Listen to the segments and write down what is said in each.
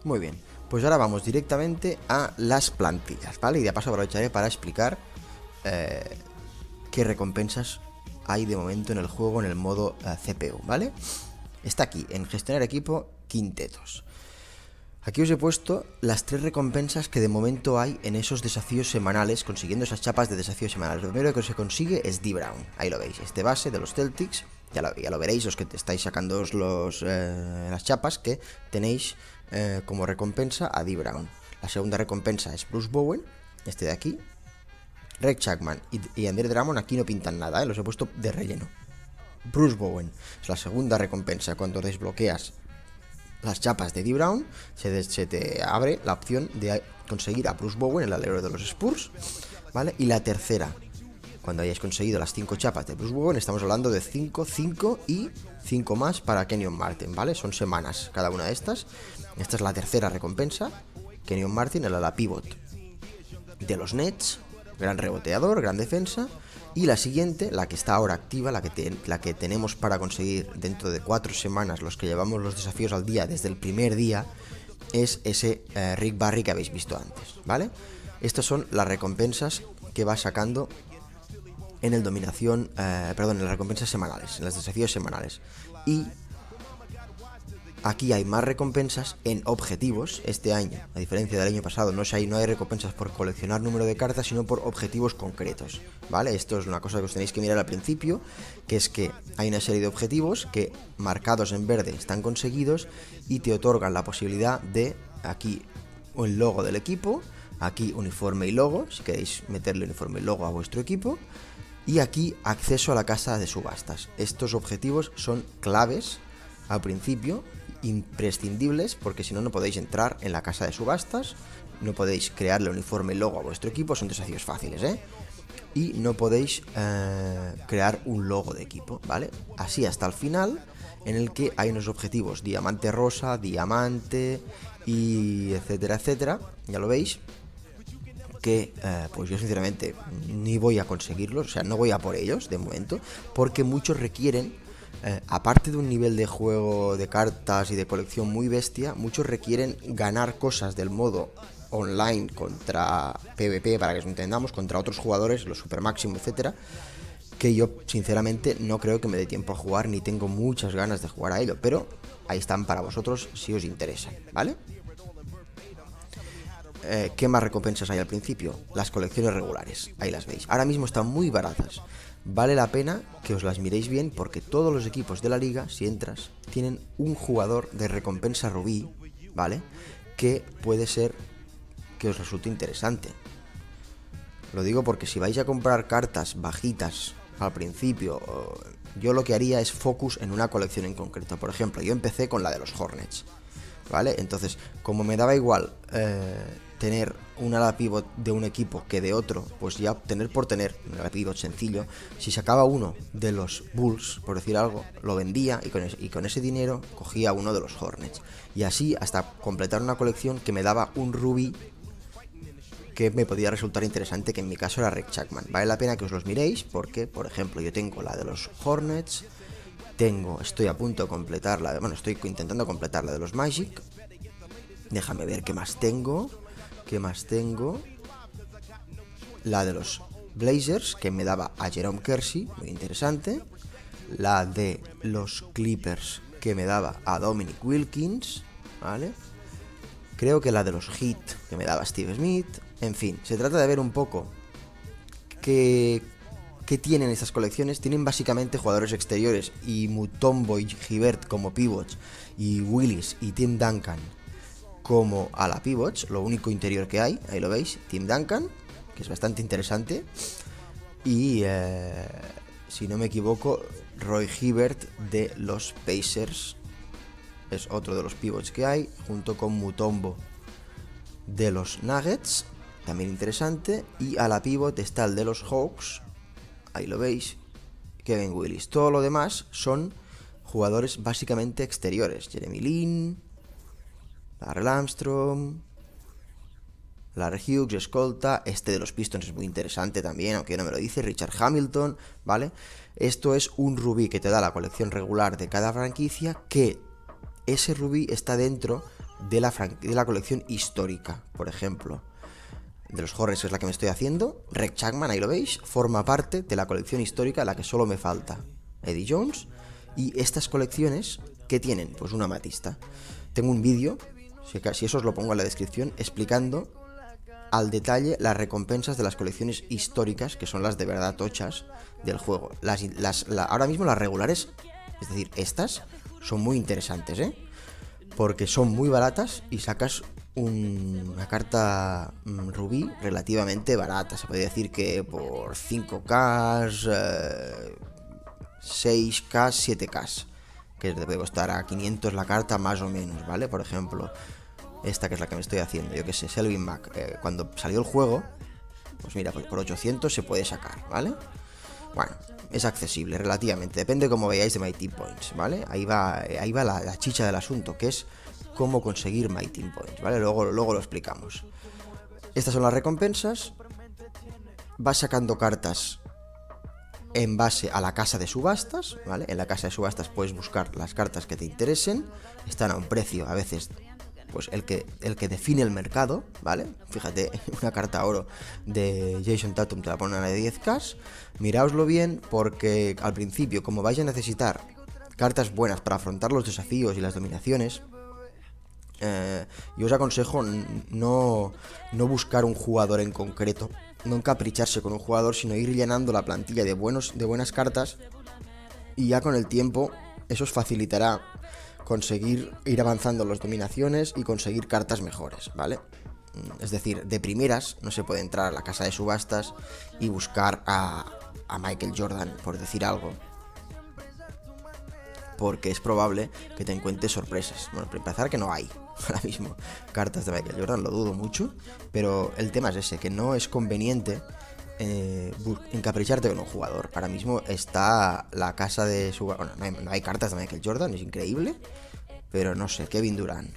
Muy bien, pues ahora vamos directamente a las plantillas, ¿vale? Y de paso aprovecharé para explicar qué recompensas hay de momento en el juego en el modo CPU, ¿vale? Está aquí, en gestionar equipo, quintetos. Aquí os he puesto las 3 recompensas que de momento hay en esos desafíos semanales, consiguiendo esas chapas de desafíos semanales. Lo primero que se consigue es D-Brown, ahí lo veis, este base de los Celtics, ya lo veréis los que estáis sacando las chapas que tenéis como recompensa a D-Brown. La segunda recompensa es Bruce Bowen, este de aquí. Ray Chapman y Andre Drummond aquí no pintan nada, los he puesto de relleno. Bruce Bowen es la segunda recompensa. Cuando desbloqueas las chapas de D-Brown, se te abre la opción de conseguir a Bruce Bowen, el alero de los Spurs, ¿vale? Y la tercera, cuando hayáis conseguido las 5 chapas de Bruce Bowen, estamos hablando de 5 y 5 más para Kenyon Martin, ¿vale? Son semanas cada una de estas. Esta es la tercera recompensa. Kenyon Martin, el ala pivot de los Nets, gran reboteador, gran defensa. Y la siguiente, la que está ahora activa, la que tenemos para conseguir dentro de 4 semanas, los que llevamos los desafíos al día desde el primer día, es ese Rick Barry que habéis visto antes, ¿vale? Estas son las recompensas que va sacando en el dominación, en las recompensas semanales, en los desafíos semanales. Y aquí hay más recompensas en objetivos este año, a diferencia del año pasado. No hay recompensas por coleccionar número de cartas, sino por objetivos concretos, ¿vale? Esto es una cosa que os tenéis que mirar al principio, que es que hay una serie de objetivos que, marcados en verde, están conseguidos y te otorgan la posibilidad de, aquí, el logo del equipo, aquí uniforme y logo, si queréis meterle uniforme y logo a vuestro equipo, y aquí acceso a la casa de subastas. Estos objetivos son claves al principio, imprescindibles, porque si no, no podéis entrar en la casa de subastas, no podéis crearle uniforme y logo a vuestro equipo, son desafíos fáciles, y no podéis crear un logo de equipo, ¿vale? Así hasta el final, en el que hay unos objetivos diamante rosa, diamante y etcétera, etcétera, ya lo veis, que pues yo sinceramente ni voy a conseguirlos, o sea, no voy a por ellos de momento, porque muchos requieren, aparte de un nivel de juego de cartas y de colección muy bestia, muchos requieren ganar cosas del modo online contra PvP, para que nos entendamos, contra otros jugadores, los super máximo, etcétera, que yo sinceramente no creo que me dé tiempo a jugar, ni tengo muchas ganas de jugar a ello, pero ahí están para vosotros si os interesan, ¿vale? ¿Qué más recompensas hay al principio? Las colecciones regulares, ahí las veis. Ahora mismo están muy baratas. Vale la pena que os las miréis bien, porque todos los equipos de la liga, si entras, tienen un jugador de recompensa rubí, ¿vale? Que puede ser que os resulte interesante. Lo digo porque si vais a comprar cartas bajitas al principio, yo lo que haría es focus en una colección en concreto. Por ejemplo, yo empecé con la de los Hornets, ¿vale? Entonces, como me daba igual tener un ala pivot de un equipo que de otro, pues ya tener por tener un ala pivot sencillo, si sacaba uno de los Bulls, por decir algo, lo vendía y con ese dinero cogía uno de los Hornets. Y así hasta completar una colección que me daba un rubí que me podía resultar interesante, que en mi caso era Ray Chapman. Vale la pena que os los miréis porque, por ejemplo, yo tengo la de los Hornets, estoy a punto de completarla, estoy intentando completar la de los Magic. Déjame ver qué más tengo. La de los Blazers, que me daba a Jerome Kersey, muy interesante. La de los Clippers, que me daba a Dominic Wilkins, ¿vale? Creo que la de los Heat, que me daba a Steve Smith. En fin, se trata de ver un poco qué tienen estas colecciones. Tienen básicamente jugadores exteriores, y Mutombo y Hibbert como pivots, y Willis y Tim Duncan como a la pivots, lo único interior que hay, ahí lo veis, Tim Duncan, que es bastante interesante, y si no me equivoco, Roy Hibbert de los Pacers es otro de los pivots que hay, junto con Mutombo de los Nuggets, también interesante, y a la pivot está el de los Hawks, ahí lo veis, Kevin Willis. Todo lo demás son jugadores básicamente exteriores, Jeremy Lin, Darrell Armstrong, Larry Hughes, escolta. Este de los Pistons es muy interesante también, aunque no me lo dice, Richard Hamilton, ¿vale? Esto es un rubí que te da la colección regular de cada franquicia, que ese rubí está dentro de la colección histórica. Por ejemplo, de los Horrors, que es la que me estoy haciendo, Reg Chapman, ahí lo veis, forma parte de la colección histórica, la que solo me falta Eddie Jones. Y estas colecciones, ¿qué tienen? Pues una amatista. Tengo un vídeo, si eso os lo pongo en la descripción, explicando al detalle las recompensas de las colecciones históricas, que son las de verdad tochas del juego. Ahora mismo las regulares, es decir, estas, son muy interesantes, porque son muy baratas y sacas una carta rubí relativamente barata. Se podría decir que por 5K, 6K, 7K, que te puede costar a 500 la carta más o menos, ¿vale? Por ejemplo, esta que es la que me estoy haciendo, yo que sé, Selvin Mac, cuando salió el juego, pues mira, pues por 800 se puede sacar, ¿vale? Bueno, es accesible relativamente, depende como veáis de My Team Points, ¿vale? Ahí va la chicha del asunto, que es cómo conseguir My Team Points, ¿vale? Luego lo explicamos. Estas son las recompensas. Vas sacando cartas en base a la casa de subastas, ¿vale? En la casa de subastas puedes buscar las cartas que te interesen. Están a un precio, a veces, pues el que define el mercado, ¿vale? Fíjate, una carta oro de Jason Tatum te la ponen a 10K. Miraoslo bien, porque al principio, como vais a necesitar cartas buenas para afrontar los desafíos y las dominaciones, yo os aconsejo no buscar un jugador en concreto, no encapricharse con un jugador, sino ir llenando la plantilla de buenas cartas, y ya con el tiempo eso os facilitará conseguir ir avanzando en las dominaciones y conseguir cartas mejores, ¿vale? Es decir, de primeras no se puede entrar a la casa de subastas y buscar a Michael Jordan, por decir algo, porque es probable que te encuentres sorpresas. Bueno, para empezar, que no hay ahora mismo cartas de Michael Jordan, lo dudo mucho, pero el tema es ese, que no es conveniente encapricharte con un jugador. Ahora mismo está la casa de su... Bueno, no hay cartas de Michael Jordan, es increíble, pero no sé, Kevin Durant.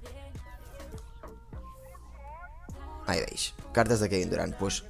Ahí veis, cartas de Kevin Durant. Pues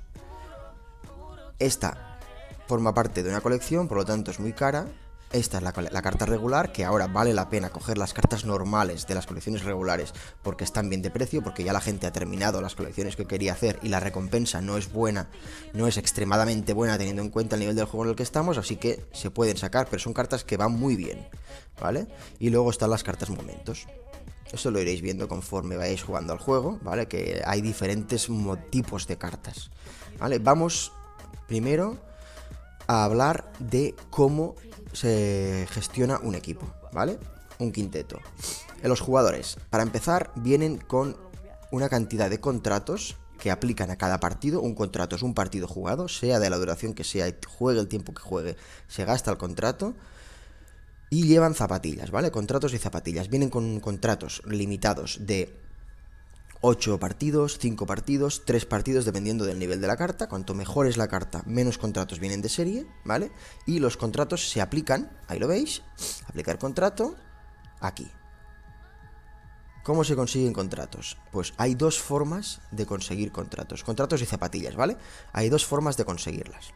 esta forma parte de una colección, por lo tanto es muy cara. Esta es la carta regular, que ahora vale la pena coger las cartas normales de las colecciones regulares porque están bien de precio, porque ya la gente ha terminado las colecciones que quería hacer y la recompensa no es buena, no es extremadamente buena teniendo en cuenta el nivel del juego en el que estamos, así que se pueden sacar, pero son cartas que van muy bien, ¿vale? Y luego están las cartas momentos. Esto lo iréis viendo conforme vayáis jugando al juego, ¿vale? Que hay diferentes tipos de cartas, ¿vale? Vamos primero a hablar de cómo se gestiona un equipo, ¿vale? Un quinteto. Los jugadores, para empezar, vienen con una cantidad de contratos que aplican a cada partido. Un contrato es un partido jugado, sea de la duración que sea, juegue el tiempo que juegue, se gasta el contrato. Y llevan zapatillas, ¿vale? Contratos y zapatillas. Vienen con contratos limitados de 8 partidos, 5 partidos, 3 partidos, dependiendo del nivel de la carta. Cuanto mejor es la carta, menos contratos vienen de serie, ¿vale? Y los contratos se aplican, ahí lo veis, aplicar contrato, aquí. ¿Cómo se consiguen contratos? Pues hay dos formas de conseguir contratos. Contratos y zapatillas, ¿vale? Hay dos formas de conseguirlas.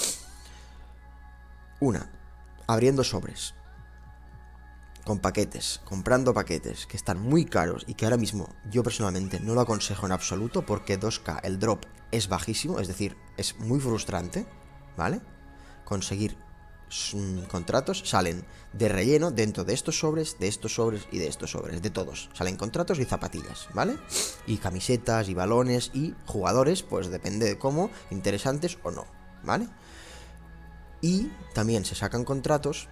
Una, abriendo sobres con paquetes, comprando paquetes que están muy caros y que ahora mismo yo personalmente no lo aconsejo en absoluto, porque 2K el drop es bajísimo, es decir, es muy frustrante, ¿vale? Conseguir contratos, salen de relleno dentro de estos sobres, de estos sobres y de estos sobres, de todos, salen contratos y zapatillas, ¿vale? Y camisetas y balones y jugadores, pues depende de cómo, interesantes o no, ¿vale? Y también se sacan contratos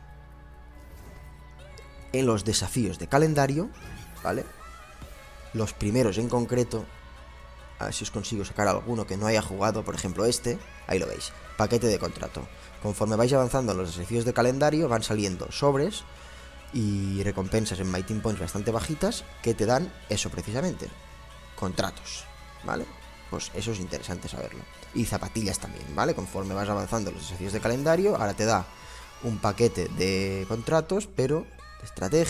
en los desafíos de calendario, ¿vale? Los primeros en concreto, a ver si os consigo sacar alguno que no haya jugado, por ejemplo este, ahí lo veis, paquete de contrato. Conforme vais avanzando en los desafíos de calendario, van saliendo sobres y recompensas en My Team Points bastante bajitas que te dan eso precisamente, contratos, ¿vale? Pues eso es interesante saberlo. Y zapatillas también, ¿vale? Conforme vas avanzando en los desafíos de calendario, ahora te da un paquete de contratos, pero de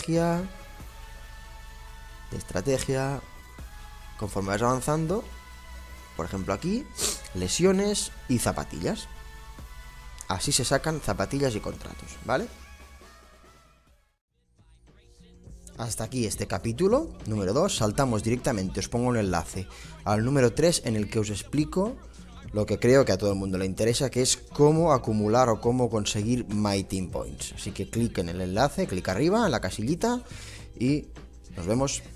estrategia, conforme vas avanzando, por ejemplo aquí, lesiones y zapatillas. Así se sacan zapatillas y contratos, ¿vale? Hasta aquí este capítulo número 2, saltamos directamente, os pongo un enlace al número 3 en el que os explico lo que creo que a todo el mundo le interesa, que es cómo acumular o cómo conseguir My Team Points. Así que clic en el enlace, clic arriba en la casillita y nos vemos